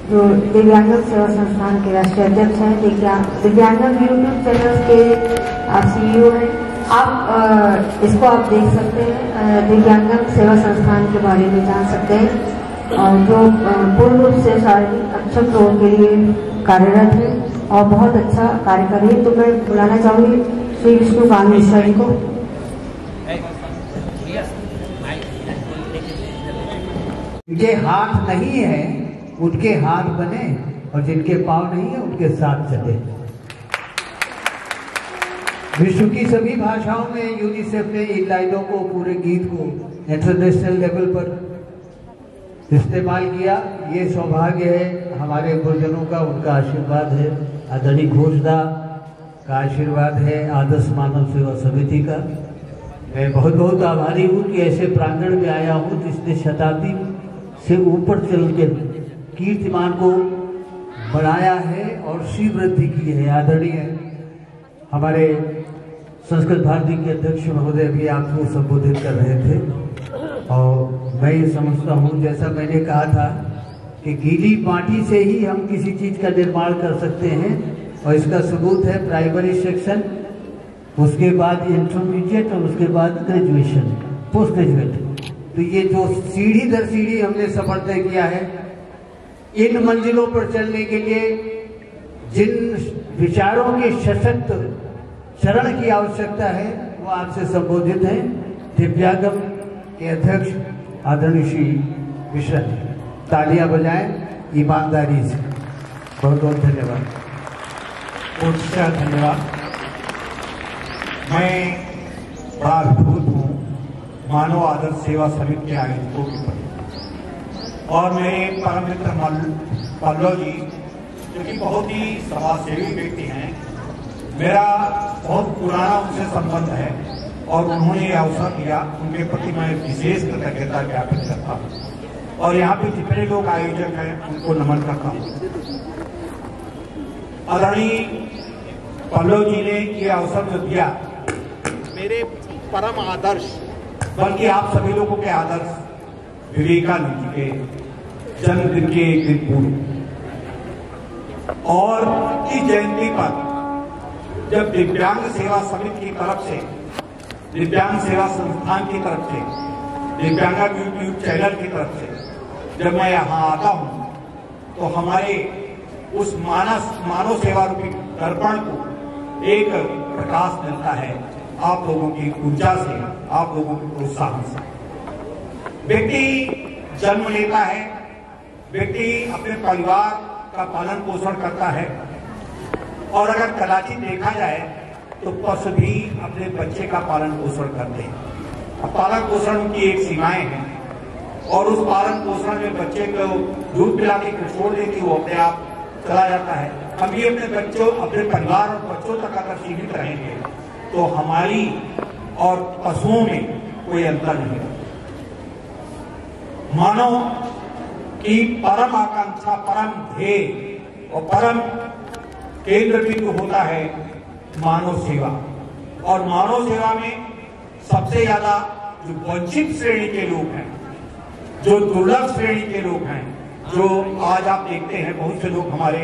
जो दिव्यांगजन सेवा संस्थान के राष्ट्रीय अध्यक्ष हैं, दिव्यांगजन यूट्यूब चैनल के CEO हैं। आप इसको आप देख सकते हैं, दिव्यांगजन सेवा संस्थान के बारे में जान सकते हैं, जो पूर्ण रूप से शारीरिक अक्षम लोगों के लिए कार्यरत है और बहुत अच्छा कार्य कर रही है। तो मैं बुलाना चाहूंगी श्री विष्णुकांत मिश्रा जी को। जिनके हाथ नहीं है उनके हाथ बने और जिनके पांव नहीं है उनके साथ चले। विश्व की सभी भाषाओं में यूनिसेफ ने इन लाइनों को, पूरे गीत को इंटरनेशनल लेवल पर इस्तेमाल किया। ये सौभाग्य है हमारे गुरुजनों का, उनका आशीर्वाद है, आदरणीय घोषदा का आशीर्वाद है, आदर्श मानव सेवा समिति का। मैं बहुत बहुत आभारी हूँ कि ऐसे प्रांगण में आया हूँ जिसने शताब्दी से ऊपर चल के कीर्तिमान को बढ़ाया है और श्रीवृद्धि की है। आदरणीय हमारे संस्कृत भारती के अध्यक्ष महोदय भी आपको संबोधित कर रहे थे और मैं ये समझता हूँ, जैसा मैंने कहा था कि गीली माटी से ही हम किसी चीज का निर्माण कर सकते हैं और इसका सबूत है प्राइमरी सेक्शन, उसके बाद इंटरमीडिएट और उसके बाद ग्रेजुएशन, पोस्ट ग्रेजुएट। तो ये जो सीढ़ी दर सीढ़ी हमने सफर तय किया है, इन मंजिलों पर चलने के लिए जिन विचारों के सशक्त शरण की आवश्यकता है वो आपसे संबोधित है। दिव्यांगम के अध्यक्ष आदरणीय श्री मिश्रा जी, तालियां बजाएं ईमानदारी से। बहुत बहुत धन्यवाद। बहुत धन्यवाद। मैं बड़ा अभिभूत हूँ मानव आदर्श सेवा समिति के आयोजकों के प्रति, और मेरे परम मित्र पल्लव जी जो कि बहुत ही समाजसेवी व्यक्ति हैं, मेरा बहुत पुराना उनसे संबंध है और उन्होंने ये अवसर दिया, उनके प्रति मैं विशेष कृतज्ञता ज्ञापित करता हूँ और यहाँ पे जितने लोग आयोजक हैं उनको नमन करता हूँ। आदरणीय पल्लव जी ने ये अवसर जो दिया, मेरे परम आदर्श, बल्कि आप सभी लोगों के आदर्श विवेकानंद जी के जन्मदिन के एक दिन पूर्व, और इस जयंती पर जब दिव्यांग सेवा समिति की तरफ से, दिव्यांग सेवा संस्थान की तरफ से, दिव्यांग यूट्यूब चैनल की तरफ से जब मैं यहाँ आता हूँ तो हमारे उस मानव सेवा रूपी दर्पण को एक प्रकाश मिलता है आप लोगों की ऊर्जा से, आप लोगों के प्रोत्साहन से। व्यक्ति जन्म लेता है, व्यक्ति अपने परिवार का पालन पोषण करता है और अगर कदाचित देखा जाए तो पशु भी अपने बच्चे का पालन पोषण करते हैं। अब पालन पोषण की एक सीमाएं हैं और उस पालन पोषण में बच्चे को दूध पिला के छोड़ देती वो अपने आप चला जाता है। हम भी अपने बच्चों, अपने परिवार और बच्चों तक अगर सीमित रहेंगे तो हमारी और पशुओं में कोई अंतर नहीं है। मानव की परम आकांक्षा, परम ध्येय और परम केंद्र बिंदु होता है मानव सेवा, और मानव सेवा में सबसे ज्यादा जो वंचित श्रेणी के लोग हैं, जो दुर्लभ श्रेणी के लोग हैं, जो आज आप देखते हैं बहुत से लोग हमारे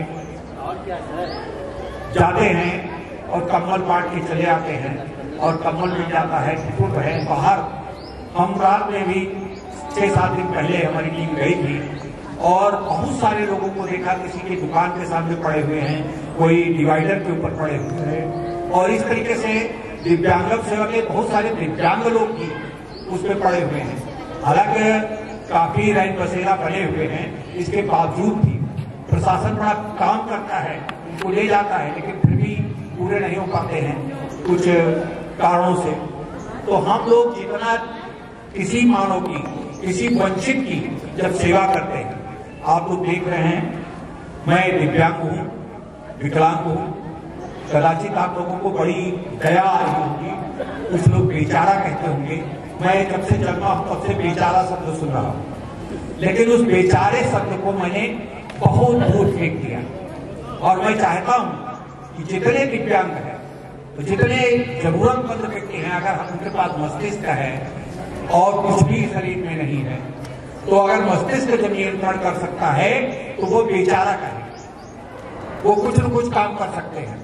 जाते हैं और कम्बल बांट के चले आते हैं और कम्बल मिल जाता है, टिकट है बाहर। हम रात में भी 6-7 दिन पहले हमारी टीम गई थी और बहुत सारे लोगों को देखा, किसी की दुकान के सामने पड़े हुए हैं, कोई डिवाइडर के ऊपर पड़े हुए हैं, और इस तरीके से दिव्यांग सेवा के बहुत सारे दिव्यांग लोग भी उसमें पड़े हुए हैं। हालांकि काफी रैन बसेरा बने हुए हैं, इसके बावजूद भी प्रशासन बड़ा काम करता है, उनको ले जाता है, लेकिन फिर भी पूरे नहीं हो पाते हैं कुछ कारणों से। तो हम लोग जितना किसी मानव की, किसी वंचित की जब सेवा करते हैं, आप लोग देख रहे हैं मैं दिव्यांग हूँ, विकलांग हूँ, कदाचित आप लोगों को बड़ी दया आ रही होगी, कुछ लोग बेचारा कहते होंगे। मैं जब से जन्मा हूं तब से बेचारा शब्द सुन रहा हूं, लेकिन उस बेचारे शब्द को मैंने बहुत दूर फेंक दिया और मैं चाहता हूं कि जितने दिव्यांग हैं, तो जितने जरूरतमंद व्यक्ति हैं, अगर हम उनके पास मस्तिष्क है और कुछ भी शरीर में नहीं है, तो अगर मस्तिष्क जब नियंत्रण कर सकता है तो वो बेचारा करे, वो कुछ न कुछ काम कर सकते हैं।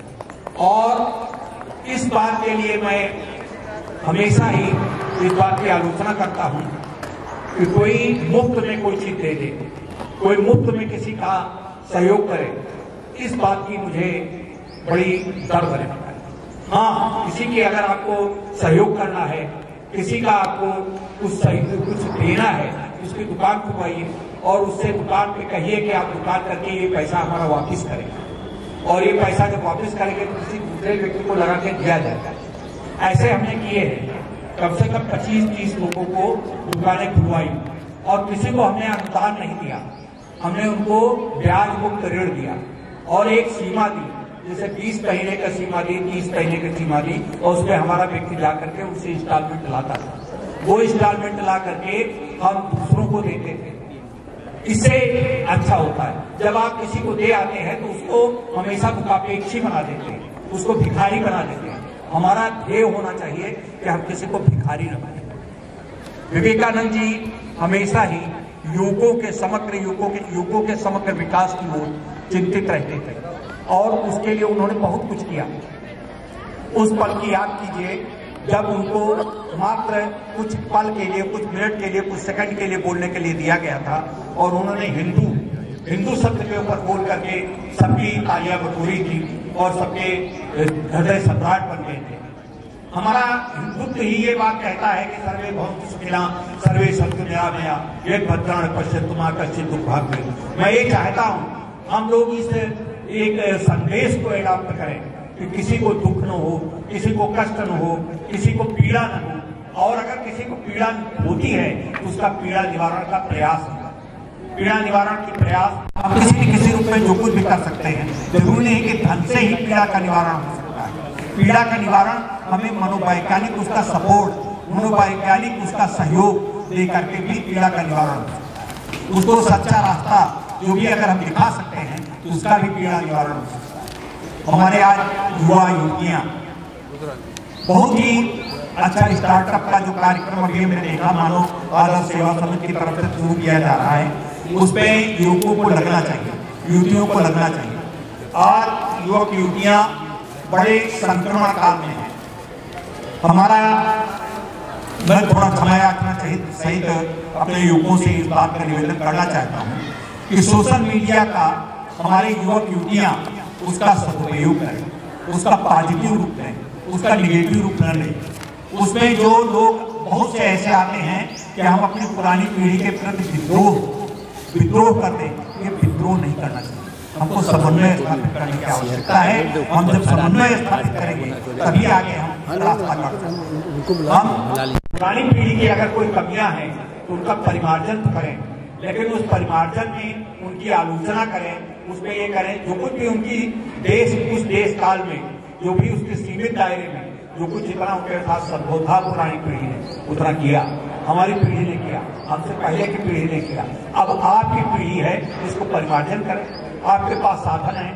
और इस बात के लिए मैं हमेशा ही इस बात की आलोचना करता हूं कि कोई मुफ्त में कोई चीज दे दे, कोई मुफ्त में किसी का सहयोग करे, इस बात की मुझे बड़ी दर्द है। हाँ, किसी की अगर आपको सहयोग करना है, किसी का आपको कुछ देना है, उसकी दुकान खुलवाइए और उससे दुकान पे कहिए कि आप दुकान करके ये पैसा हमारा वापस करें, और ये पैसा जब वापस करेंगे तो किसी दूसरे व्यक्ति को लगा के दिया जाएगा। ऐसे हमने किए हैं, कम से कम 25-30 लोगों को दुकानें खुलवाई और किसी को हमने अनुदान नहीं दिया, हमने उनको ब्याज मुक्त ऋण दिया और एक सीमा दी, जैसे 20 महीने का सीमा दी, 30 महीने की सीमा दी, और उसमें हमारा व्यक्ति ला करके उससे इंस्टॉलमेंट लाता था, वो इंस्टॉलमेंट ला करके हम दूसरों को देते थे। इससे अच्छा होता है जब आप किसी को दे आते हैं तो उसको हमेशा मुकापेक्षी बना देते हैं, उसको भिखारी बना देते हैं। हमारा ध्येय होना चाहिए कि हम किसी को भिखारी न बनाएं। विवेकानंद जी हमेशा ही युवकों के समग्र विकास की ओर चिंतित रहते थे और उसके लिए उन्होंने बहुत कुछ किया। उस पल की याद कीजिए जब उनको मात्र कुछ पल के लिए, कुछ मिनट के लिए, कुछ सेकंड के लिए बोलने के लिए दिया गया था और उन्होंने हिंदू शब्द के ऊपर बोल करके सबकी तालियां बटोरी थी और सबके हृदय सम्राट बन गए थे। हमारा हिंदुत्व ही ये बात कहता है कि सर्वे भवन्तु सुखिनः, सर्वे सन्तु निरामया, ये भद्राणि पश्यन्तु मा कश्चित् दुःखभाग्। मैं ये चाहता हूँ हम लोग इस एक संदेश को एडॉप्ट करें कि किसी को दुख न हो, किसी को कष्ट न हो, किसी को पीड़ा न हो, और अगर किसी को पीड़ा होती है तो उसका पीड़ा निवारण का प्रयास होगा। पीड़ा निवारण की प्रयास हम किसी न किसी रूप में जो कुछ भी कर सकते हैं, जरूरी नहीं कि धन से ही पीड़ा का निवारण हो सकता है। पीड़ा का निवारण हमें मनोवैज्ञानिक उसका सपोर्ट, मनोवैज्ञानिक उसका सहयोग दे करके भी पीड़ा का निवारण हो सकता है। उसको सच्चा रास्ता जो भी अगर हम दिखा सकते हैं तो उसका भी पीड़ा निवारण हो सकता है। हमारे आज युवा युवतियां बहुत ही अच्छा स्टार्टअप का जो कार्यक्रम अभी हमने देखा, मानव आदर्श सेवा समिति की तरफ से शुरू किया जा रहा है, उसमें युवकों को लगना चाहिए, युवतियों को लगना चाहिए। आज युवक युवतियां बड़े संक्रमण काल में है। हमारा मैं थोड़ा समय याचना सहित अपने युवकों से इस बात का निवेदन करना चाहता हूँ कि सोशल मीडिया का हमारे युवक युवतियां उसका सदुपयोग करें, उसका पॉजिटिव रूप लें, उसका निगेटिव रूप न लें। उसमें जो लोग बहुत से ऐसे आते हैं कि हम अपनी पुरानी पीढ़ी के प्रति विद्रोह करते हैं, ये विद्रोह नहीं करना चाहिए। हमको समन्वय स्थापित करने की आवश्यकता है। हम जब समन्वय स्थापित करेंगे तभी आगे हम रास्ता काट सकते हैं। हम पुरानी पीढ़ी की अगर कोई कमियां हैं तो उनका परिमार्जन करें, लेकिन उस परिमार्जन में उनकी आलोचना करें, उसमें ये करें जो कुछ भी उनकी उस देश काल में जो भी उसके सीमित दायरे में जो कुछ जितना उनके साथ संभव था पुरानी पीढ़ी ने उतना किया, हमारी पीढ़ी ने किया, हमसे पहले की पीढ़ी ने किया। अब आपकी पीढ़ी है, इसको परिमार्जन करें। आपके पास साधन है,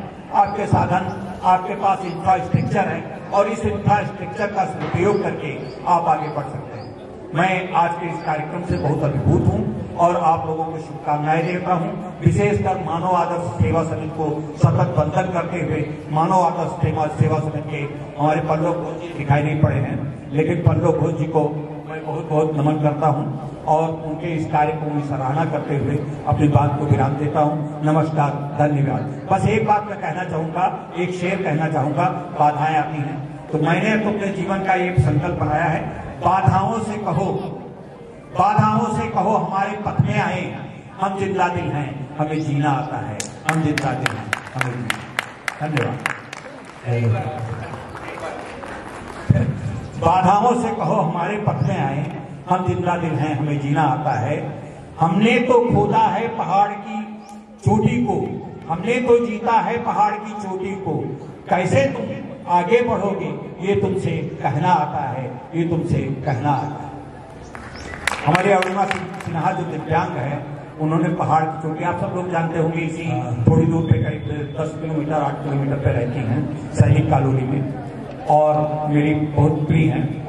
आपके पास इंफ्रास्ट्रक्चर है और इस इंफ्रास्ट्रक्चर का सदुपयोग करके आप आगे बढ़ सकते हैं। मैं आज के इस कार्यक्रम से बहुत अभिभूत हूँ और आप लोगों को शुभकामनाएं देता हूँ। विशेषकर मानव आदर्श सेवा समिति को सतत बंधन करते हुए मानव आदर्श सेवा समिति के हमारे पल्लव घोष जी दिखाई नहीं पड़े हैं, लेकिन पल्लव घोष जी को मैं बहुत बहुत नमन करता हूँ और उनके इस कार्यक्रम की सराहना करते हुए अपनी बात को विराम देता हूँ। नमस्कार, धन्यवाद। बस एक बात मैं कहना चाहूँगा, एक शेर कहना चाहूँगा। बाधाएं आती हैं तो मैंने तो अपने जीवन का एक संकल्प बनाया है, बाधाओं से कहो हमारे पथ में आए, हम जिंदा दिल हैं, हमें जीना आता है, हम जिंदा दिल हैं, हमें जीना। धन्यवाद। बाधाओं से कहो हमारे पथ में आए, हम जिंदा दिल हैं, हमें जीना आता है। हमने तो खोदा है पहाड़ की चोटी को, हमने तो जीता है पहाड़ की चोटी को, कैसे तुम आगे बढ़ोगे ये तुमसे कहना आता है, ये तुमसे कहना आता है। हमारे अरुणा सिन्हा जो दिव्यांग है, उन्होंने पहाड़ की चोटी, आप सब लोग जानते होंगे, इसी थोड़ी दूर पे करीब 10 किलोमीटर 8 किलोमीटर पे रहती हैं सैनिक कॉलोनी में और मेरी बहुत प्रिय हैं।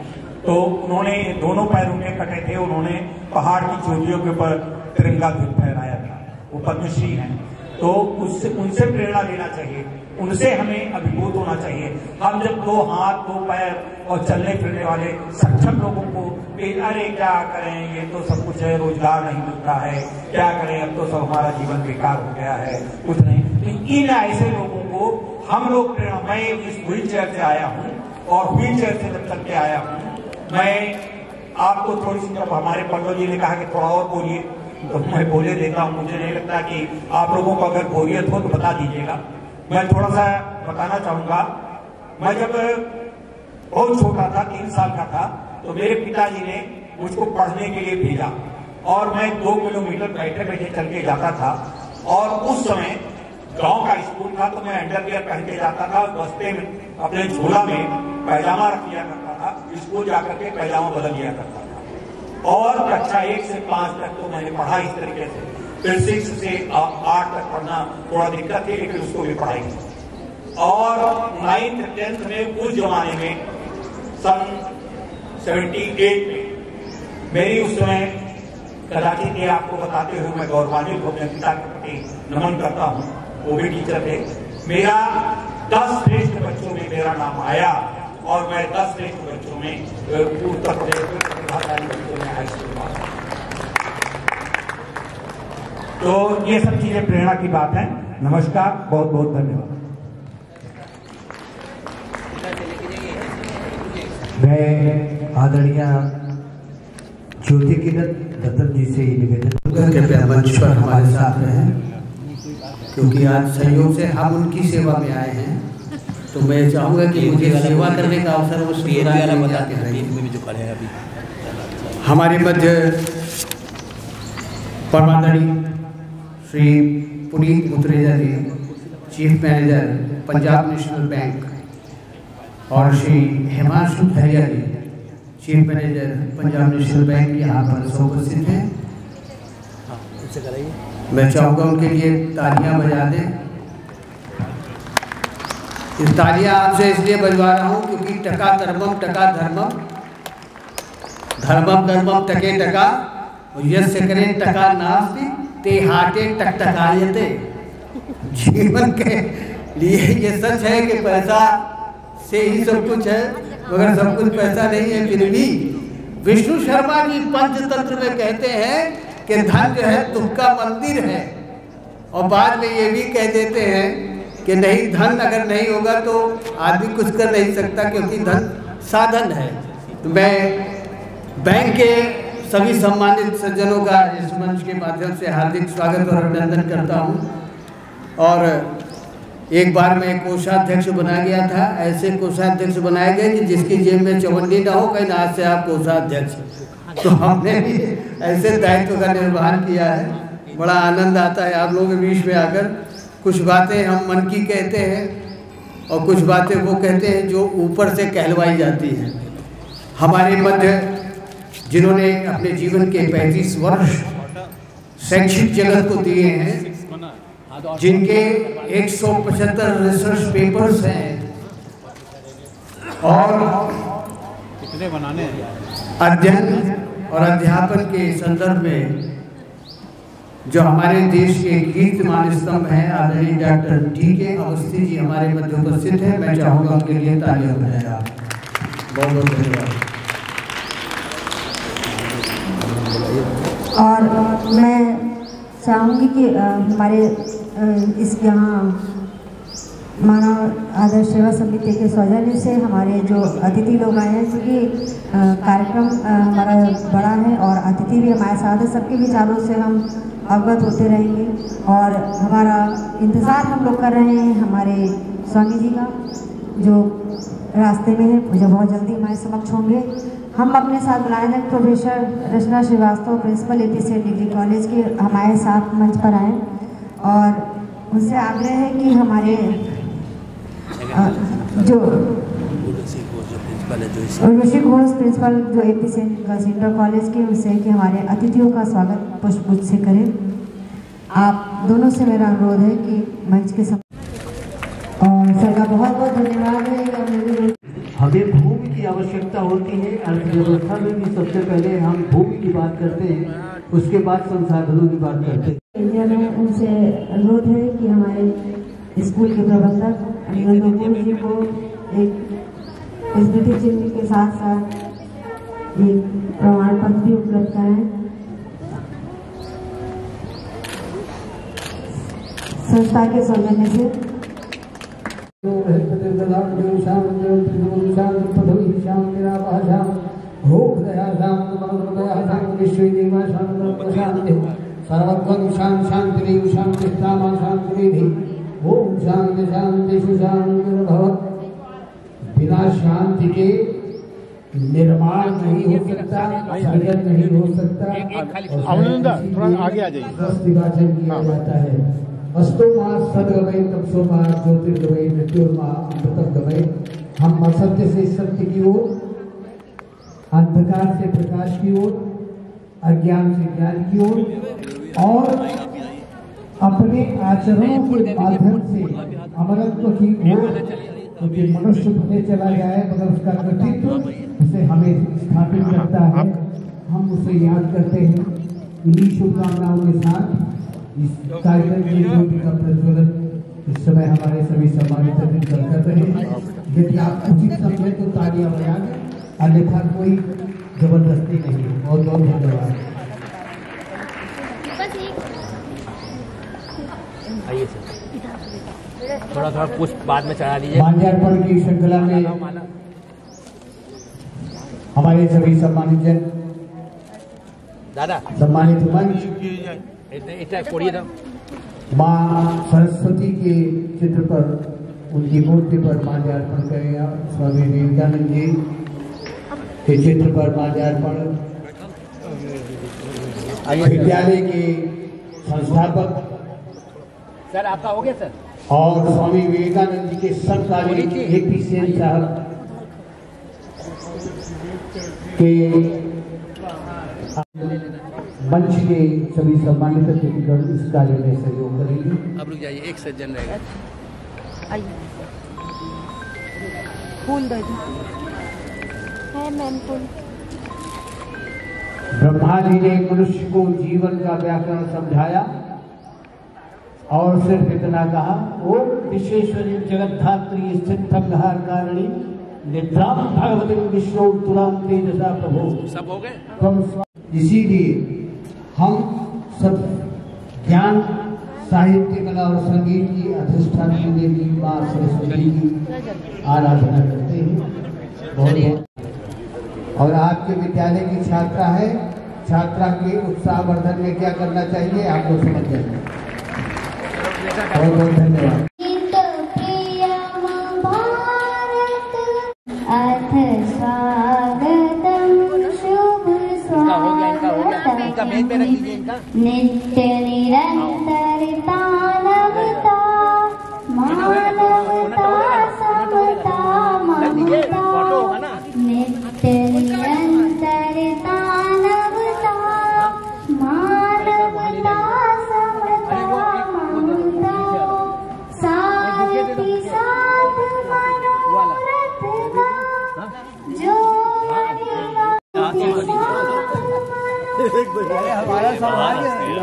तो उन्होंने दोनों पैर उनके कटे थे, उन्होंने पहाड़ की चोटियों के ऊपर तिरंगा ध्वज फहराया था। वो पद्मश्री हैं, तो उनसे प्रेरणा लेना चाहिए, उनसे हमें अभिभूत होना चाहिए। हम जब 2 हाथ 2 पैर और चलने फिरने वाले सक्षम लोगों को अरे क्या करें, ये तो सब कुछ है, रोजगार नहीं मिलता है, क्या करें, अब तो सब हमारा जीवन बेकार हो गया है, कुछ नहीं, तो इन ऐसे लोगों को हम लोग प्रेरणा। मैं इस व्हील चेयर से आया हूँ और व्हील चेयर से जब चल के आया हूँ, मैं आपको थोड़ी सी, जब हमारे पंडित जी ने कहा कि थोड़ा और बोलिए, तो मैं बोले देता हूँ। मुझे नहीं लगता कि आप लोगों को अगर बोरियत हो तो बता दीजिएगा। मैं थोड़ा सा बताना चाहूंगा। मैं जब बहुत छोटा था, 3 साल का था, तो मेरे पिताजी ने मुझको पढ़ने के लिए भेजा और मैं 2 किलोमीटर बैठे बैठे चल के जाता था। और उस समय गांव का स्कूल था, तो मैं अंडरवियर पहन के जाता था, बस्ते में अपने झोला में पैजामा रख लिया करता था, स्कूल जाकर के पैजामा बदल लिया करता था। और कक्षा 1 से 5 तक तो मैंने पढ़ा इस तरीके से। फिर 6 से 8 तक पढ़ना थोड़ा दिक्कत थी, लेकिन उसको भी पढ़ाई। और 9th 10th में उस जमाने में सन 78 में मेरी उस समय कदाचित ये आपको बताते हुए मैं गौरवान्वित अपने पिता के प्रति नमन करता हूँ, वो भी टीचर थे। मेरा 10 श्रेष्ठ बच्चों में मेरा नाम आया और मैं 10 श्रेष्ठ बच्चों में उत्तर प्रदेश में प्रतिभाशाली बच्चों में हाई स्कूल पास। तो ये सब चीजें प्रेरणा की बात है। नमस्कार, बहुत बहुत धन्यवाद। मैं आदरणीय ज्योति किरण दत्तन जी से निवेदन कृपया मंच पर हमारे साथ रहें, क्योंकि आज संयोग से हम उनकी सेवा में आए हैं। तो मैं चाहूँगा कि मुझे सेवा करने का अवसर वो बताते हैं। हमारे मध्य परमादरणीय Shri Puneet Mutreja ji, chief manager Punjab National Bank, और Shri Himanshu Dhairya ji, chief manager Punjab National Bank, यहाँ पर उपस्थित हैं। मैं चाहूँगा उनके लिए तालियां बजा दें। इस तालियां आपसे इसलिए बजवा रहा हूँ क्योंकि टका धर्मम टका धर्मम, धर्मम धर्मम टके टका, यस्य करें टका नास्ति ते हाटे टकटकायते। जीवन के लिए ये सच है कि पैसा से ही सब कुछ है, मगर सब कुछ पैसा नहीं है। फिर भी विष्णु शर्मा जी पंचतंत्र में कहते हैं कि धन जो है तुक्का मंदिर है, और बाद में ये भी कह देते हैं कि नहीं, धन अगर नहीं होगा तो आदमी कुछ कर नहीं सकता, क्योंकि धन साधन है। तो मैं बैंक के सभी सम्मानित सज्जनों का इस मंच के माध्यम से हार्दिक स्वागत और अभिनंदन करता हूँ। और एक बार मैं कोषाध्यक्ष बना गया था, ऐसे कोषाध्यक्ष बनाए गए कि जिसकी जेब में चवन्नी ना हो, कहीं आज से आप कोषाध्यक्ष। तो हमने भी ऐसे दायित्व का निर्वहन किया है। बड़ा आनंद आता है आप लोगों के बीच में आकर। कुछ बातें हम मन की कहते हैं और कुछ बातें वो कहते हैं जो ऊपर से कहलवाई जाती हैं। हमारे मध्य जिन्होंने अपने जीवन के 35 वर्ष शैक्षिक जगत को दिए हैं, जिनके 175 रिसर्च पेपर्स हैं और अध्ययन और अध्यापन के संदर्भ में जो हमारे देश के कीर्तिमान स्तंभ हैं, आदरणीय डॉक्टर डी.के. अवस्थी जी हमारे मध्य उपस्थित हैं। मैं चाहूँगा उनके लिए तालियां बजाएं आप। बहुत बहुत धन्यवाद। और मैं चाहूँगी कि हमारे इस यहाँ मानव आदर्श सेवा समिति के सौजन्य से हमारे जो अतिथि लोग आए हैं, क्योंकि कार्यक्रम हमारा बड़ा है और अतिथि भी हमारे साथ है, सबके विचारों से हम अवगत होते रहेंगे। और हमारा इंतज़ार हम लोग कर रहे हैं हमारे स्वामी जी का, जो रास्ते में है, जो बहुत जल्दी हमारे समक्ष होंगे। हम अपने साथ बुलाए थे professor Rachna Srivastava, principal APCN degree college के, हमारे साथ मंच पर आए और उनसे आग्रह है कि हमारे जो ऋषि घोष प्रिंसिपल जो एपीसीएन इंटर कॉलेज के, उनसे कि हमारे अतिथियों का स्वागत पुष्पगुच्छ से करें। आप दोनों से मेरा अनुरोध है कि मंच के और सर का बहुत बहुत धन्यवाद है। हमें भूमि की आवश्यकता होती है। अर्थव्यवस्था में भी सबसे पहले हम भूमि की बात करते हैं, उसके बाद संसाधनों की बात करते हैं। इंडिया में उनसे अनुरोध है कि हमारे स्कूल के प्रबंधक नंदगोपाल जी को एक स्मृति चिन्ह के साथ साथ एक प्रमाण पत्र भी उपलब्ध कराएं। संस्था के सौजन्य से सर्वत्वं शांति शांति कामा शांति ओम शांति शांति सुशांतिर्भवत्। बिना शांति के निर्माण नहीं हो सकता, सृजन नहीं हो सकता। थोड़ा आगे आ जाइए। विभाजन किया जाता है। अस्तो मां सदगमय तपसो मां ज्योतिर्गमय मृत्युर्मां अमृतगमय। हम असत्य से सत्य की ओर, अंधकार से प्रकाश की ओर, अज्ञान से ज्ञान की ओर और अपने आचरणों के माध्यम से अमरत्व की ओर, क्योंकि मनुष्य भले चला जाए मगर उसका व्यक्तित्व उसे हमें स्थापित करता है। हम उसे याद करते हैं। इन्हीं शुभकामनाओं के साथ इस कार्यक्रम की ज्योति का प्रज्वलन इस समय हमारे सभी सम्मानित अतिथि कर रहे हैं। यदि आप उचित समझे तो तालियां बजा दें, अन्यथा कोई जबरदस्ती नहीं। बहुत बहुत धन्यवाद। आइए सर, थोड़ा थोड़ा पुष्प बाद में चढ़ा दीजिए। माल्यार्पण की श्रृंखला में हमारे सभी सम्मानित जन, दादा सम्मानित मंच, माँ सरस्वती के चित्र पर, उनकी मूर्ति पर माल्यार्पण करेगा। स्वामी विवेकानंद जी के चित्र पर माल्यार्पण, विद्यालय के संस्थापक सर आपका हो गया सर, और स्वामी विवेकानंद जी के समकालीन AP सेन साहब के मंच के सभी सम्मानित अतिथिगण इस कार्य में सहयोग करेंगे। अब रुक जाइए, एक सज्जन रहेगा। आइए फूल दे है मैम फूल। ब्रह्मा जी ने मनुष्य को जीवन का व्याकरण समझाया और सिर्फ इतना कहा, ओम विश्वेश्वरी जगद्धात्री स्थितंगहार कारणी निद्रां भगवती विष्णु तुरां तेजसा प्रभो। सब हो गए। इसीलिए हम सब ज्ञान, साहित्य, कला और संगीत की अधिष्ठात्री देवी माँ सरस्वती की आराधना करते हैं। बहुत बहुत। और आपके विद्यालय की छात्रा है, छात्रा के उत्साहवर्धन में क्या करना चाहिए आप लोग समझ जाएंगे। बहुत बहुत धन्यवाद। नित्य निरंतरता नवता मानवता समता ममता। नित्य निरंतरता नवता मानवता समता ममता। सारथी साध मनोरथ का जो हमारा समाज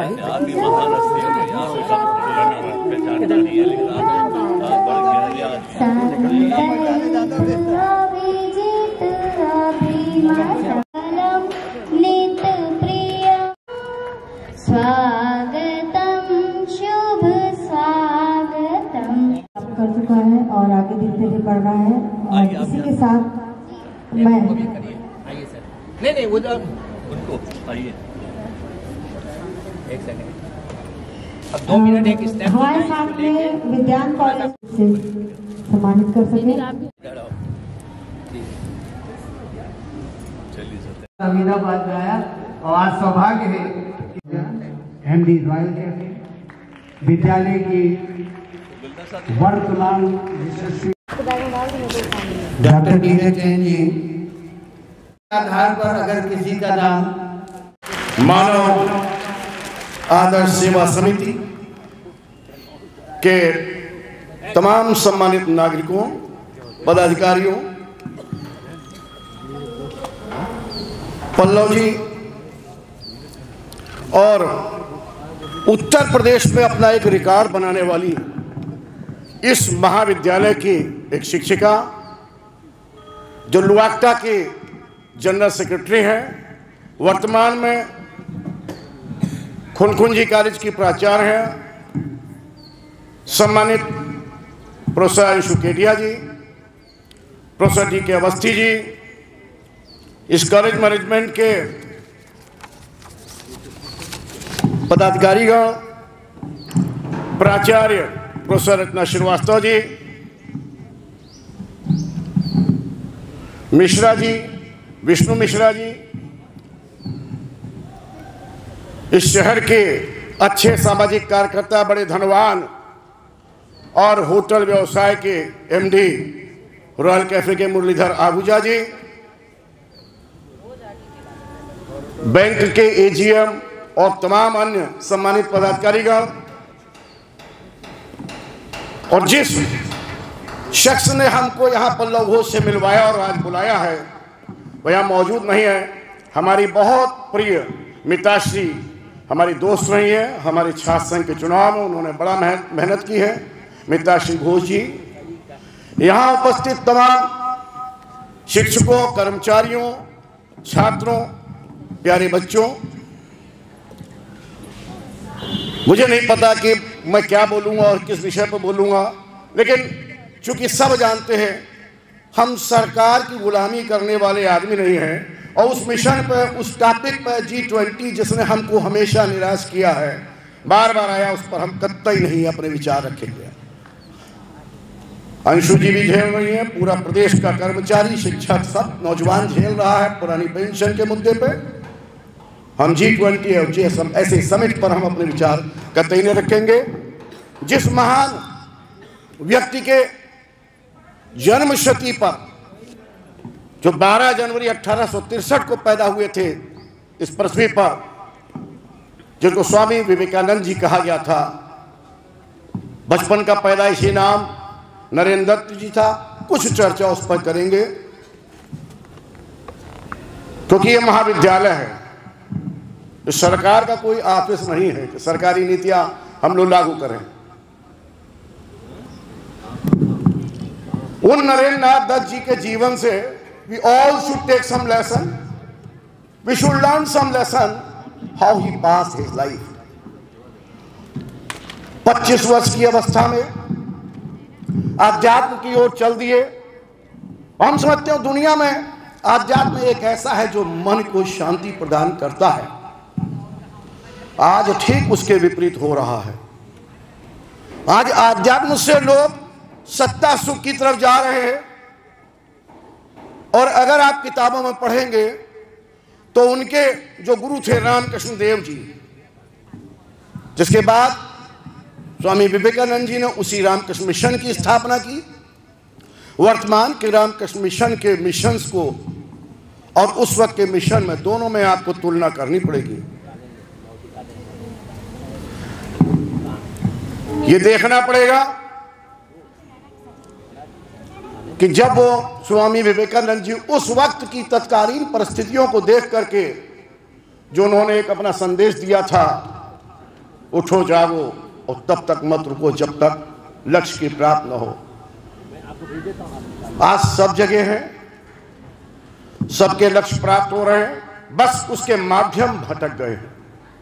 नित प्रिय स्वागतम शुभ स्वागतम कर चुका है और आगे धीरे धीरे बढ़ रहा है। और इसी के साथ मैं आइए सर, नहीं वो उनको आइए एक सेकंड। अब 2 मिनट एक स्टेप हमारे साथ में विज्ञान कॉलेज से सम्मानित कर सके। अमीनाबाद में आया और आज सौभाग्य है MD रॉयल कैफे विद्यालय की वर्तमान डॉक्टर नीरज जैन जी आधार पर अगर किसी का नाम मानव आदर्श सेवा समिति के तमाम सम्मानित नागरिकों, पदाधिकारियों पल्लव जी और उत्तर प्रदेश में अपना एक रिकॉर्ड बनाने वाली इस महाविद्यालय की एक शिक्षिका जो लुआक्टा की जनरल सेक्रेटरी हैं, वर्तमान में खुनखुंजी कॉलेज की प्राचार्य हैं, सम्मानित professor Anshu Kedia ji, professor D K Awasthi ji, इस कॉलेज मैनेजमेंट के पदाधिकारीगण, प्राचार्य प्रोफेसर रत्ना श्रीवास्तव जी, मिश्रा जी, विष्णु मिश्रा जी, इस शहर के अच्छे सामाजिक कार्यकर्ता, बड़े धनवान और होटल व्यवसाय के एमडी रॉयल कैफे के मुरलीधर आहूजा जी, बैंक के एजीएम और तमाम अन्य सम्मानित पदाधिकारीगण, और जिस शख्स ने हमको यहाँ पल्लव घोष से मिलवाया और आज बुलाया है वह यहाँ मौजूद नहीं है। हमारी बहुत प्रिय मिताश्री हमारी दोस्त रही है, हमारे छात्र संघ के चुनाव में उन्होंने बड़ा मेहनत की है। मिताश्री घोष जी, यहाँ उपस्थित तमाम शिक्षकों, कर्मचारियों, छात्रों, प्यारे बच्चों, मुझे नहीं पता कि मैं क्या बोलूँगा और किस विषय पर बोलूँगा, लेकिन चूंकि सब जानते हैं हम सरकार की गुलामी करने वाले आदमी नहीं हैं, और उस मिशन पर, उस टॉपिक पर G20 जिसने हमको हमेशा निराश किया है, बार बार आया, उस पर हम कतई नहीं अपने विचार रखेंगे। अंशु जी भी झेल रही हैं, पूरा प्रदेश का कर्मचारी, शिक्षक, सब नौजवान झेल रहा है पुरानी पेंशन के मुद्दे पे। हम G20 और GSM ऐसे समिट पर हम अपने विचार कतई नहीं रखेंगे। जिस महान व्यक्ति के जन्म शती पर, जो 12 जनवरी 1863 को पैदा हुए थे इस पृथ्वी पर, जिनको स्वामी विवेकानंद जी कहा गया था, बचपन का पैदाइशी नाम नरेंद्र दत्त जी था। कुछ चर्चा उस पर करेंगे क्योंकि ये महाविद्यालय है, इस सरकार का कोई ऑफिस नहीं है कि सरकारी नीतियां हम लोग लागू करें। उन नरेंद्र नाथ दत्त जी के जीवन से we all should take some lesson. We should learn some lesson how he passed his life. 25 वर्ष की अवस्था में आध्यात्म की ओर चल दिए। हम समझते हैं दुनिया में आध्यात्म एक ऐसा है जो मन को शांति प्रदान करता है। आज ठीक उसके विपरीत हो रहा है। आज आध्यात्म से लोग सत्ता सुख की तरफ जा रहे हैं, और अगर आप किताबों में पढ़ेंगे तो उनके जो गुरु थे रामकृष्ण देव जी, जिसके बाद स्वामी विवेकानंद जी ने उसी रामकृष्ण मिशन की स्थापना की। वर्तमान के रामकृष्ण मिशन के मिशंस को और उस वक्त के मिशन में, दोनों में आपको तुलना करनी पड़ेगी। ये देखना पड़ेगा कि जब वो स्वामी विवेकानंद जी उस वक्त की तत्कालीन परिस्थितियों को देख करके जो उन्होंने एक अपना संदेश दिया था, उठो जागो और तब तक मत रुको जब तक लक्ष्य की प्राप्त न हो। आज सब जगह है, सबके लक्ष्य प्राप्त हो रहे हैं, बस उसके माध्यम भटक गए हैं।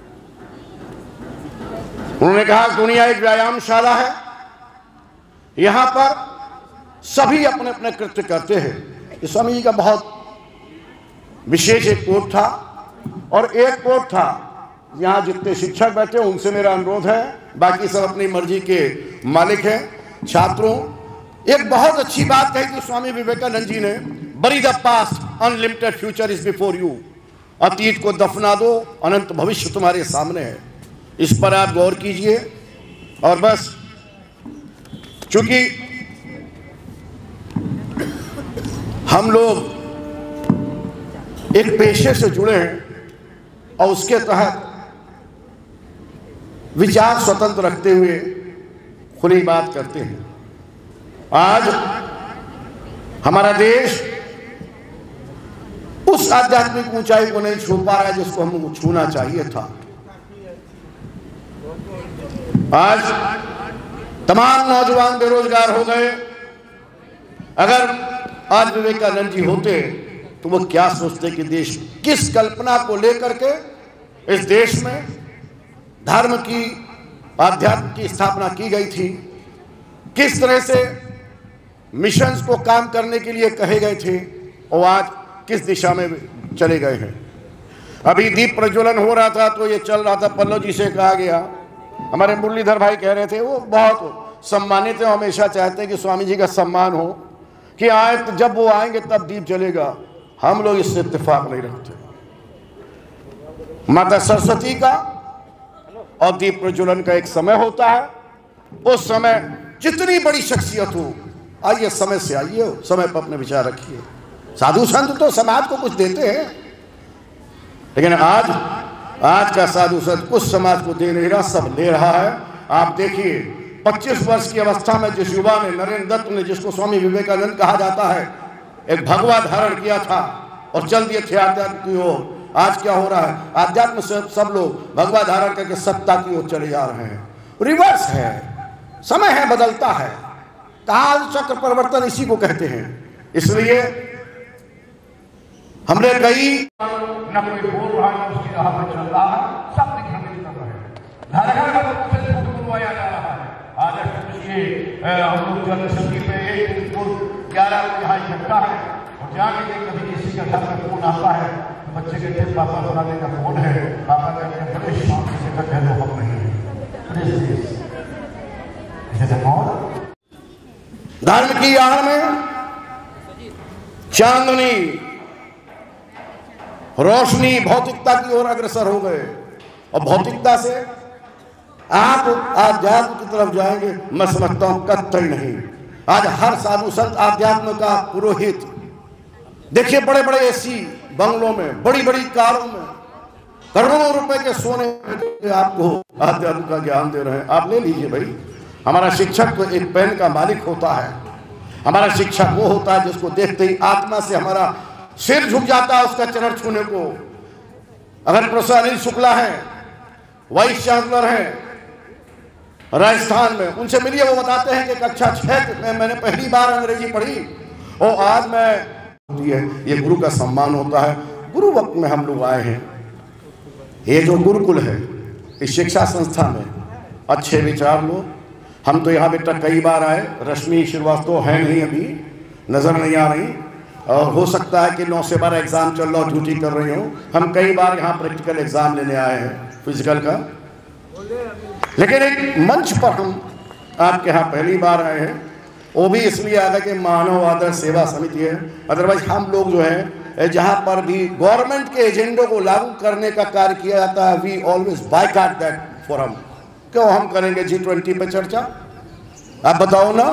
उन्होंने कहा दुनिया एक व्यायामशाला है, यहां पर सभी अपने अपने कृत्य करते हैं। स्वामी जी का बहुत विशेष एक कोट था, और एक कोट था, यहाँ जितने शिक्षक बैठे उनसे मेरा अनुरोध है, बाकी सब अपनी मर्जी के मालिक हैं। छात्रों, एक बहुत अच्छी बात कही कि स्वामी विवेकानंद जी ने, bury the past, unlimited future is before you. अतीत को दफना दो, अनंत भविष्य तुम्हारे सामने है। इस पर आप गौर कीजिए। और बस चूंकि हम लोग एक पेशे से जुड़े हैं और उसके तहत विचार स्वतंत्र रखते हुए खुली बात करते हैं। आज हमारा देश उस आध्यात्मिक ऊंचाई को नहीं छू पा रहा है जिसको हमको छूना चाहिए था। आज तमाम नौजवान बेरोजगार हो गए। अगर आज विवेकानंद जी होते तो वो क्या सोचते कि देश किस कल्पना को लेकर के इस देश में धर्म की, आध्यात्म की स्थापना की गई थी, किस तरह से मिशंस को काम करने के लिए कहे गए थे और आज किस दिशा में चले गए हैं। अभी दीप प्रज्वलन हो रहा था तो ये चल रहा था, पल्लव जी से कहा गया, हमारे मुरलीधर भाई कह रहे थे, वो बहुत सम्मानित है, हमेशा चाहते हैं कि स्वामी जी का सम्मान हो कि आए तो जब वो आएंगे तब दीप जलेगा। हम लोग इससे इत्तेफाक नहीं रखते। माता सरस्वती का और दीप प्रज्वलन का एक समय होता है, उस समय जितनी बड़ी शख्सियत हो आइए, समय से आइए, समय पर अपने विचार रखिए। साधु संत तो समाज को कुछ देते हैं, लेकिन आज का साधु संत कुछ समाज को दे नहीं रहा, सब ले रहा है। आप देखिए 25 वर्ष की अवस्था में जिस युवा ने, नरेंद्र दत्त ने, जिसको स्वामी विवेकानंद कहा जाता है, एक भगवा धारण किया था और चल दिए थे आध्यात्म की ओर। आज क्या हो रहा है? आध्यात्म से सब लोग भगवा धारण करके सत्ता की ओर चले जा रहे हैं। रिवर्स है, समय है, बदलता है, काल चक्र परिवर्तन इसी को कहते हैं। इसलिए हमने कई न कोई बोल रहा है, उसकी राह पर चल रहा है, सब दिखाने कर रहे हैं। घर घर में बच्चे को बुलवाया जा रहा है। आज हम लोग जल सभी पे 11 बजे यहाँ इकट्ठा है और जाके कभी किसी का घर में फोन आता है तो बच्चे कहते हैं पापा फलाने का फोन है, पापा कहते हैं बड़े शांति से कहते हैं हम नहीं। धर्म की आड़ में चांदनी रोशनी भौतिकता की ओर अग्रसर हो गए और भौतिकता से आप आध्यात्म की तरफ जाएंगे, मैं समझता हूं कतई नहीं। आज हर साधु संत आध्यात्म का पुरोहित देखिए, बड़े बड़े एसी बंगलों में, बड़ी बड़ी कारों में, करोड़ों रुपए के सोने आपको आध्यात्म का ज्ञान दे रहे हैं। आप ले लीजिए भाई। हमारा शिक्षक तो एक पेन का मालिक होता है। हमारा शिक्षक वो होता है जिसको देखते ही आत्मा से हमारा सिर झुक जाता है उसका चरण छूने को। अगर प्रोफेसर अनिल शुक्ला है, वाइस चांसलर हैं राजस्थान में, उनसे मिलिए, वो बताते हैं कि कक्षा 6 में मैंने पहली बार अंग्रेजी पढ़ी और आज मैं, ये गुरु का सम्मान होता है। गुरु वक्त में हम लोग आए हैं। ये जो गुरुकुल है, इस शिक्षा संस्था में अच्छे विचार लो। हम तो यहाँ बेटा कई बार आए, रश्मि श्रीवास्तव है नहीं, अभी नजर नहीं आ रही, और हो सकता है कि 9 से 12 एग्जाम चल रहा हो, ड्यूटी कर रही हो। हम कई बार यहाँ प्रैक्टिकल एग्जाम लेने आए हैं फिजिकल का, लेकिन एक मंच पर हम आपके यहाँ पहली बार आए हैं। वो भी इसलिए आया कि मानव आदर सेवा समिति है। अदरवाइज हम लोग जो है, जहाँ पर भी गवर्नमेंट के एजेंडों को लागू करने का कार्य किया जाता है, we always boycott that forum. क्यों हम करेंगे G20 पे चर्चा? आप बताओ ना।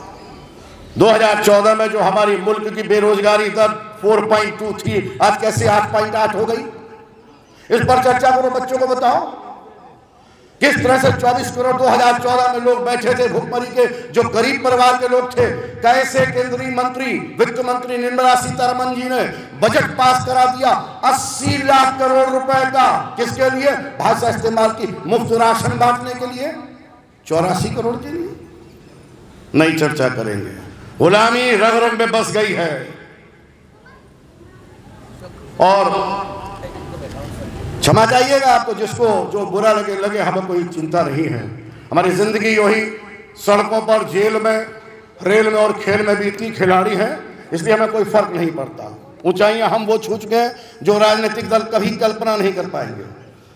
2014 में जो हमारी मुल्क की बेरोजगारी दर 4.2 थी, आज कैसे 8.8 हो गई? इस पर चर्चा करो, बच्चों को बताओ किस तरह से 24 करोड़ 2014 में लोग बैठे थे भुखमरी के, जो गरीब परिवार के लोग थे। कैसे केंद्रीय मंत्री, वित्त मंत्री निर्मला सीतारमण जी ने बजट पास करा दिया 80 लाख करोड़ रुपए का। किसके लिए? भाषा इस्तेमाल की, मुफ्त राशन बांटने के लिए। 84 करोड़ के लिए नहीं चर्चा करेंगे। गुलामी रग रग में बस गई है और क्षमा चाहिएगा आपको, जिसको जो बुरा लगे हमें कोई चिंता नहीं है। हमारी जिंदगी वही सड़कों पर, जेल में, रेल में और खेल में भी इतनी खिलाड़ी है, इसलिए हमें कोई फर्क नहीं पड़ता। ऊंचाइयां हम वो छू चुके हैं जो राजनीतिक दल कभी कल्पना नहीं कर पाएंगे।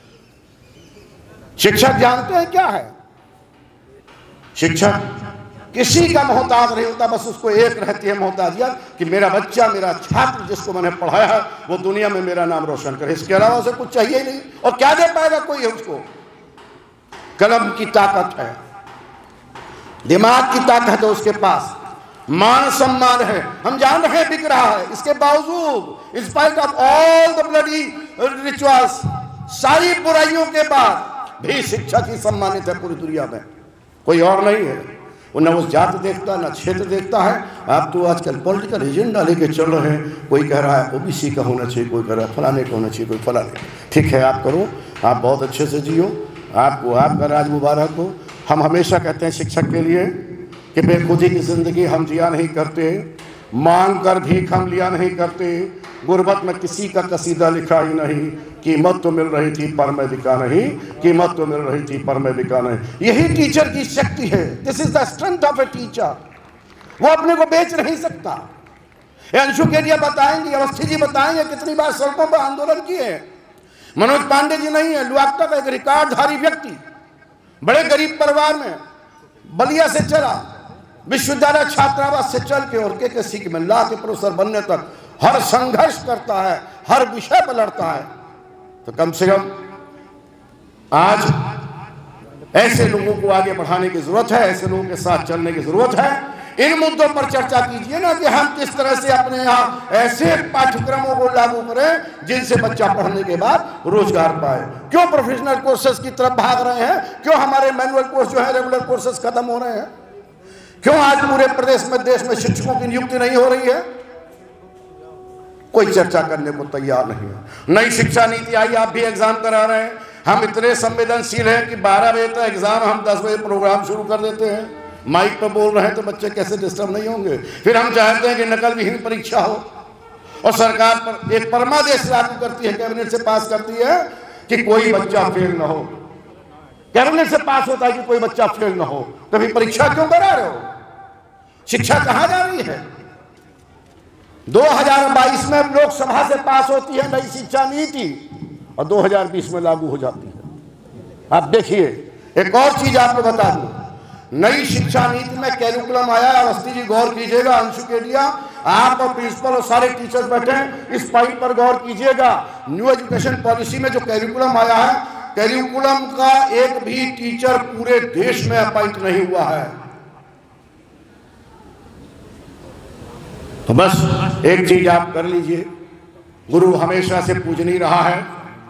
शिक्षक जानते हैं क्या है? शिक्षक किसी का मोहताज नहीं होता, बस उसको एक रहती है मोहताजियत कि मेरा बच्चा, मेरा छात्र जिसको मैंने पढ़ाया है वो दुनिया में मेरा नाम रोशन करे। इसके अलावा उसे कुछ चाहिए ही नहीं। और क्या दे पाएगा कोई? है उसको कलम की ताकत है, दिमाग की ताकत है उसके पास, मान सम्मान है। हम जान रहे हैं बिक रहा है, इसके बावजूद in spite of all the bloody rituals, सारी बुराइयों के बाद भी शिक्षक ही सम्मानित है पूरी दुनिया में, कोई और नहीं है। वो न उस जात देखता न क्षेत्र देखता है। आप तो आजकल पॉलिटिकल एजेंडा लेके चल रहे हैं, कोई कह रहा है ओबीसी का होना चाहिए, कोई कह रहा है फलाने का होना चाहिए, कोई फलाने। ठीक है, आप करो, आप बहुत अच्छे से जियो, आपको आपका राज मुबारक हो। हम हमेशा कहते हैं शिक्षक के लिए कि बेखुदी की ज़िंदगी हम जिया नहीं करते, मांग कर भीख हम लिया नहीं करते, गुर्बत में किसी का कसीदा लिखा ही नहीं, कीमत तो मिल रही थी पर मैं बिका नहीं, कीमत तो मिल रही थी पर मैं बिका नहीं। यही टीचर की शक्ति है। This is the strength of a teacher. वो अपने को बेच नहीं सकता। अंशु केडिया बताएंगे, अवस्थी जी बताएंगे कितनी बार सड़कों पर आंदोलन किए। मनोज पांडे जी नहीं है, लुआक्ता का एक रिकॉर्डधारी व्यक्ति, बड़े गरीब परिवार में बलिया से चला, विश्वविद्यालय छात्रावास से चल के और के में ला के प्रोफेसर बनने तक हर संघर्ष करता है, हर विषय पर लड़ता है। तो कम से कम आज ऐसे लोगों को आगे बढ़ाने की जरूरत है, ऐसे लोगों के साथ चलने की जरूरत है। इन मुद्दों पर चर्चा कीजिए ना कि हम किस तरह से अपने यहाँ ऐसे पाठ्यक्रमों को लागू करें जिनसे बच्चा पढ़ने के बाद रोजगार पाए। क्यों प्रोफेशनल कोर्सेज की तरफ भाग रहे हैं? क्यों हमारे मैनुअल कोर्स जो है रेगुलर कोर्सेज खत्म हो रहे हैं? क्यों आज पूरे प्रदेश में देश में शिक्षकों की नियुक्ति नहीं हो रही है? कोई चर्चा करने को तैयार नहीं है। नई शिक्षा नीति आई, आप भी एग्जाम करा रहे हैं। हम इतने संवेदनशील हैं कि 12 बजे तक एग्जाम, हम 10 बजे प्रोग्राम शुरू कर देते हैं। माइक पर बोल रहे हैं तो बच्चे कैसे डिस्टर्ब नहीं होंगे? फिर हम चाहते हैं कि नकल विहीन परीक्षा हो, और सरकार पर एक परमादेश लागू करती है, कैबिनेट से पास करती है कि कोई बच्चा फेल ना हो। कैबिनेट से पास होता है कि कोई बच्चा फेल ना हो, तो फिर परीक्षा क्यों करा रहे हो? शिक्षा कहाँ जा रही है? 2022 में लोकसभा से पास होती है नई शिक्षा नीति और 2020 में लागू हो जाती है। आप देखिए, एक और चीज आपको बता दूं, नई शिक्षा नीति में कैरिकुलम आया है। अवस्थी जी गौर कीजिएगा, अंशु केडिया, आप और प्रिंसिपल और सारे टीचर्स बैठे हैं, इस पॉइंट पर गौर कीजिएगा। न्यू एजुकेशन पॉलिसी में जो कैरिकुलम आया है, कैरिकुलम का एक भी टीचर पूरे देश में अपॉइंट नहीं हुआ है। तो बस एक चीज आप कर लीजिए, गुरु हमेशा से पूजनीय रहा है,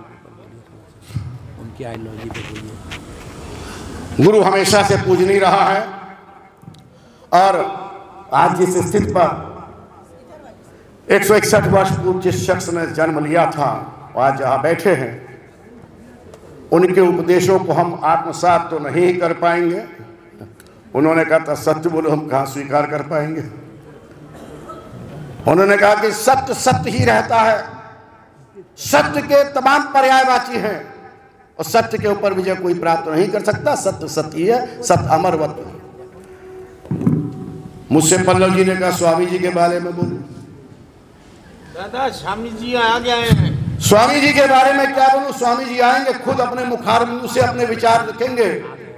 उनकी आइडियोलॉजी पे बोलिए। गुरु हमेशा से पूजनीय रहा है, और आज जिस स्थिति पर 161 वर्ष पूर्व जिस शख्स ने जन्म लिया था, आज जहाँ बैठे हैं, उनके उपदेशों को हम आत्मसात तो नहीं कर पाएंगे। उन्होंने कहा था सत्य बोलो, हम कहाँ स्वीकार कर पाएंगे। उन्होंने कहा कि सत्य सत्य ही रहता है, सत्य के तमाम पर्यायवाची हैं, और सत्य के ऊपर विजय कोई प्राप्त नहीं कर सकता। सत्य सत्य है, सत्य अमरवत। मुझसे पल्लव जी ने कहा स्वामी जी के बारे में बोलूं। दादा स्वामी जी आ गए हैं। स्वामी जी के बारे में क्या बोलूं? स्वामी जी आएंगे, खुद अपने मुखारबिंदु से अपने विचार रखेंगे।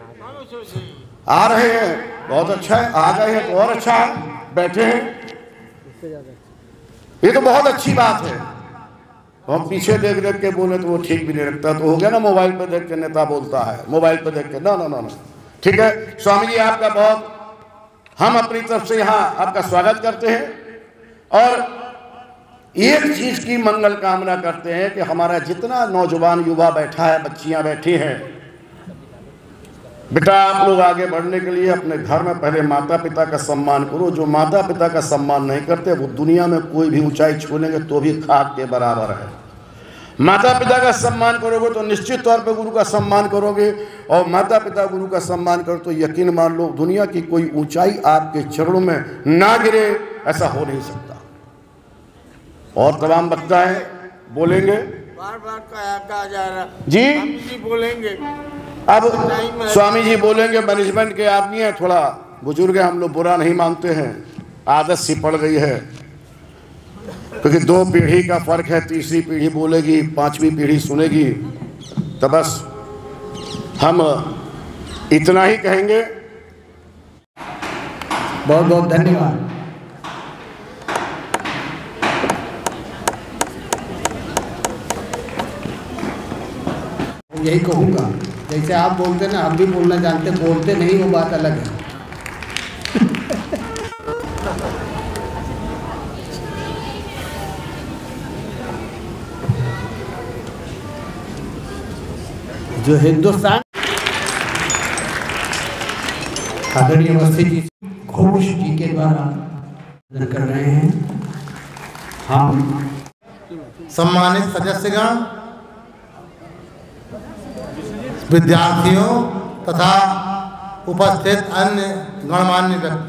आ रहे हैं, बहुत अच्छा है। आ गए हैं तो और अच्छा है, बैठे हैं, ये तो बहुत अच्छी बात है। हम पीछे देख देख के बोले तो वो ठीक भी नहीं लगता। तो हो गया ना, मोबाइल पे देख के नेता बोलता है, मोबाइल पे देख के ना ना ना ना। ठीक है स्वामी जी, आपका बहुत, हम अपनी तरफ से यहाँ आपका स्वागत करते हैं, और एक चीज की मंगल कामना करते हैं कि हमारा जितना नौजवान युवा बैठा है, बच्चियां बैठी हैं, बेटा आप लोग आगे बढ़ने के लिए अपने घर में पहले माता पिता का सम्मान करो। जो माता पिता का सम्मान नहीं करते वो दुनिया में कोई भी ऊंचाई छू लेंगे तो भी खाक के बराबर है। माता पिता का सम्मान करोगे तो निश्चित तौर पर गुरु का सम्मान करोगे, और माता पिता गुरु का सम्मान करो तो यकीन मान लो दुनिया की कोई ऊंचाई आपके चरणों में ना गिरे, ऐसा हो नहीं सकता। और तमाम वक्ता है बोलेंगे, बार बार कहा जा रहा जी बोलेंगे। अब स्वामी जी बोलेंगे, मैनेजमेंट के आदमी है, थोड़ा बुजुर्ग है, हम लोग बुरा नहीं मानते हैं, आदत सी पड़ गई है, क्योंकि 2 पीढ़ी का फर्क है। तीसरी पीढ़ी बोलेगी, 5वीं पीढ़ी सुनेगी। तो बस हम इतना ही कहेंगे। बहुत बहुत धन्यवाद। यही कहूँगा, जैसे आप बोलते ना, हम भी बोलना जानते, बोलते नहीं वो बात अलग है। जो हिंदुस्तान आदरणीय अवस्थी जी घोष जी के द्वारा कर रहे हैं। हम सम्मानित सदस्यगण, विद्यार्थियों तथा उपस्थित अन्य गणमान्य व्यक्ति,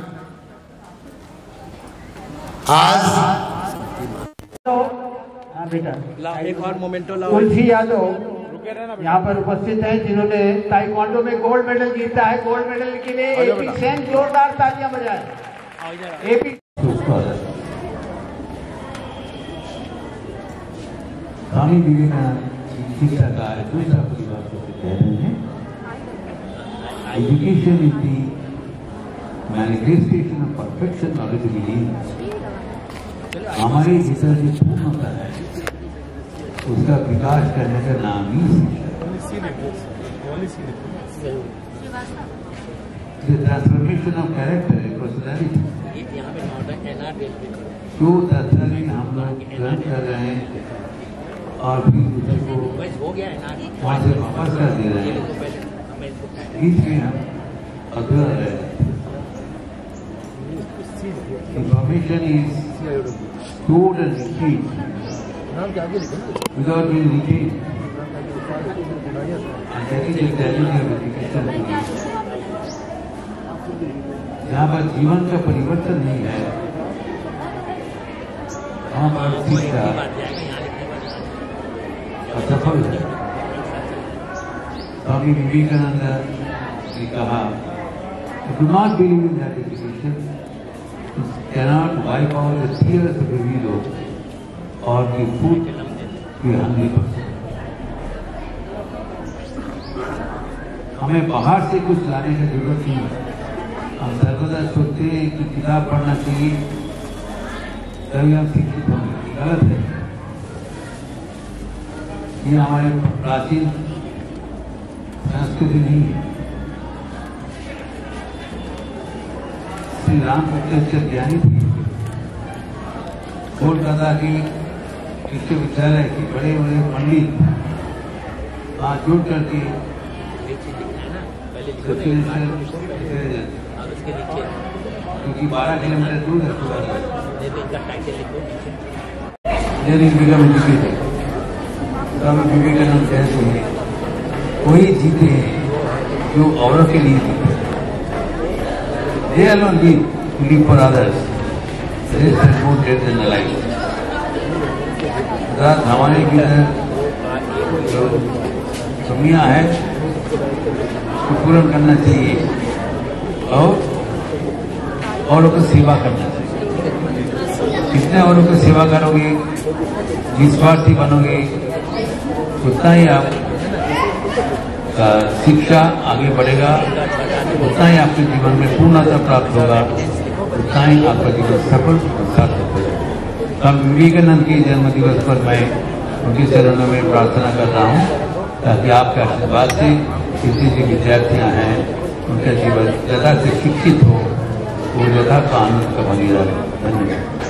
आज एक और मोमेंटो तुलसी यादव यहाँ पर उपस्थित हैं जिन्होंने ताइक्वांडो में गोल्ड मेडल जीता है। गोल्ड मेडल के लिए एपी सेन जोरदार तालियां बजाएं। एपी स्वामी विवेकानंद शिक्षा का दूसरा परिवार को कह रहे हैं, education is the manifestation of perfection knowledge with हमारे भीतर जो पूर्णता है उसका विकास करने का नाम ही ट्रांसफॉर्मेशन ऑफ कैरेक्टर पर्सनैलिटी। जो तत्कालीन हम लोग ग्रहण कर रहे हैं और फिर उसको वहाँ से वापस कर दे रहे हैं, इसमें हम अधूरा रहे। Information is stored and retained without being retained, and that is the reality of education. जहाँ पर जीवन का परिवर्तन नहीं है वहाँ पर शिक्षा असफल है। स्वामी विवेकानंद ने कहा, do not believe in that education cannot wipe out the tears of a widow or give food to a hungry person. हमें बाहर से कुछ लाने की जरूरत नहीं है। हम सर्वदा सोचते हैं कि किताब पढ़ना चाहिए तभी हम शिक्षित होंगे, गलत है। ये हमारे प्राचीन संस्कृति नहीं है। श्री राम ज्ञानी थे। कोलकाता की विश्वविद्यालय के बड़े बड़े पंडित वहाँ जुड़ करके क्योंकि 12 किलोमीटर दूर है। स्वामी विवेकानंद कहते हैं, कोई जीते जो औरों के लिए जीते। They alone live for others. This is more dead than alive. अर्थात हमारे भीतर जो कमियां हैं उसको पूर्ण करना चाहिए और औरों को सेवा करना चाहिए। जितने औरों को सेवा करोगे, निस्वार्थी बनोगे, उतना ही आप शिक्षा आगे बढ़ेगा, उतना ही आपके जीवन में पूर्णता प्राप्त होगा, उतना ही आपका जीवन सफल सार्थक होगा। स्वामी विवेकानंद के जन्म दिवस पर मैं उनके चरणों में प्रार्थना कर रहा हूँ ताकि आपके आशीर्वाद से जितने भी विद्यार्थियाँ हैं उनका जीवन ज्यादा से शिक्षित हो, वो यथा का आनंद का बनी रहे। धन्यवाद।